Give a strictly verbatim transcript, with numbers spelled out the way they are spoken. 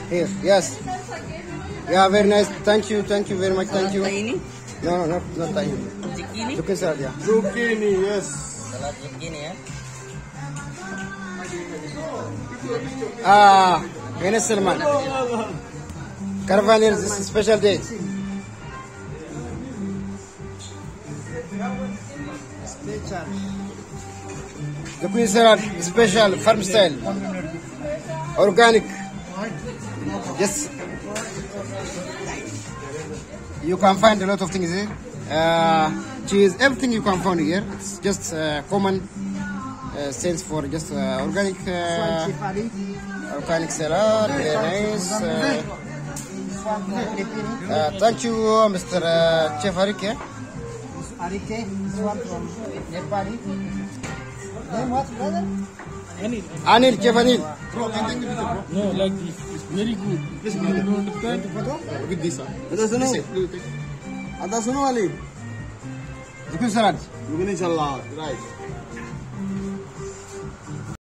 Here, yes. Yeah, very nice. Thank you, thank you very much. Thank you. Tahini? No, no, not not tahini. Zucchini? Zucchini salad, yeah. Zucchini, yes. Salad zucchini ya. Ah, Ganesh Salman. Caravan here, this is special day. Zucchini salad, special, farm style, organic. Yes. You can find a lot of things here. Uh, cheese, everything you can find here. It's just uh, common uh, sense for just uh, organic uh, organic salad. Very nice. Uh, uh, thank you, Mister Uh, Chef Arike. Arike, this one from Nepali. Name what, brother? Anil. Anil, Chef Anil. Bro, I think it is bro. No, like this. It's very good. This one, you don't understand? Look at this. Ada suno. Ada suno Ali. Zucchini salad. Zucchini salad, right.